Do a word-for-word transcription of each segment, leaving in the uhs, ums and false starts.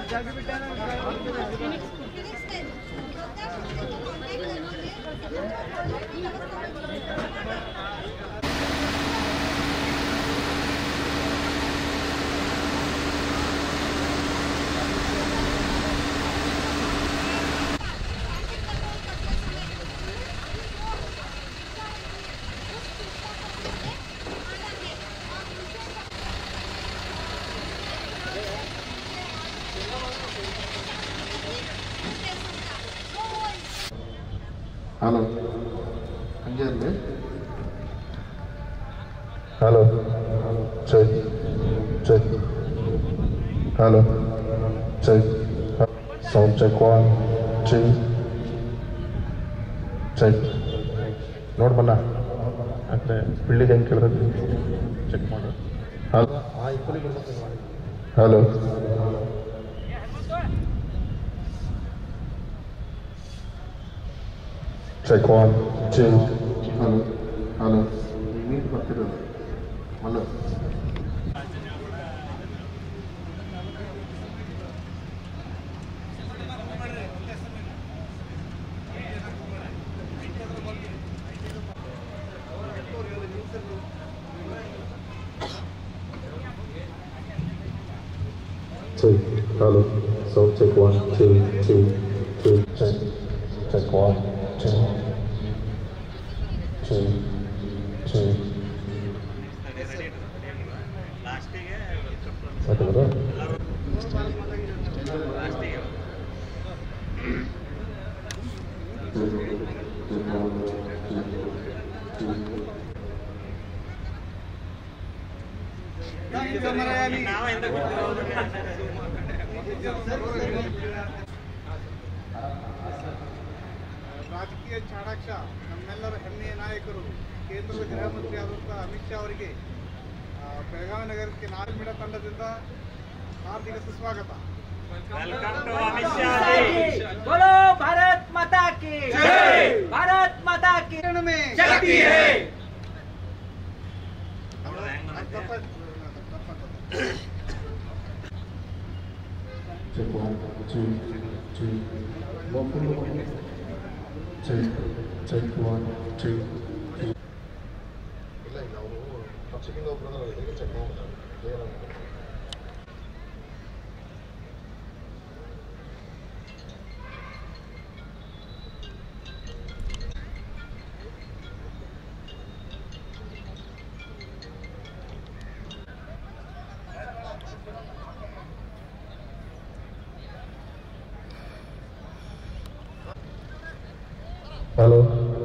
Halo, anjir deh. Halo, cek, cek. Halo, cek. Sound check one, two, check. Note bana. Akre building ಹೆಂಗೆ ಕೇಳಿದ್ರೆ check ಮಾಡು. Hello, ಆ ಇಪ್ಪಲ್ಲಿ ಬರ್ಬೇಕು ಮಾಡಿ. Hello. Check one, two. Hello, hello. You need to put it. Hello. Two. Hello. So check one, two, two, two. Check. Check one. Two, two, two. What is that? ರಾಜಕೀಯ ಚಾಣಾಕ್ಷ ನಮ್ಮೆಲ್ಲರ ಹೆಮ್ಮೆಯ ನಾಯಕರು ಕೇಂದ್ರದ ಗೃಹ ಮಂತ್ರಿ ಆದಂಥ ಅಮಿತ್ ಶಾ ಅವರಿಗೆ ಬೆಳಗಾವಿ ನಗರಕ್ಕೆ ನಾಲ್ಮಿಡ ತಂಡದಿಂದ ಹಾರ್ದಿಕ ಸುಸ್ವಾಗತ. बोलो भारत माता की जय, भारत माता की शक्ति है. Check one, two, two. Check, check one, two, two. ಇಲ್ಲ ಈಗ ಅವರು ಪಕ್ಷಕ್ಕಿಂತ ಒಬ್ಬರು ಹೇಗೆ ಚೆಕ್ ಮಾಡ್ತಾರೆ ಕ್ಲಿಯರ್ ಆಗುತ್ತೆ. Hello.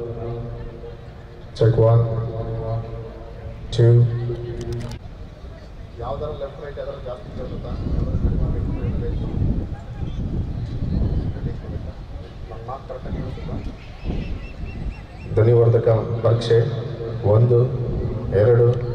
Check one, two. ಯಾವ್ದಾರ ಲೆಫ್ಟ್ ರೈಟ್ ಯಾವ್ದಾರ ಜಾಸ್ತಿ ಇರುತ್ತಾ ಮಾರ್ಕ್ ಕರೆಕ್ಟಾಗಿ ಇರುತ್ತಾ? ಧ್ವನಿವರ್ಧಕ ಪರೀಕ್ಷೆ ಒಂದು ಎರಡು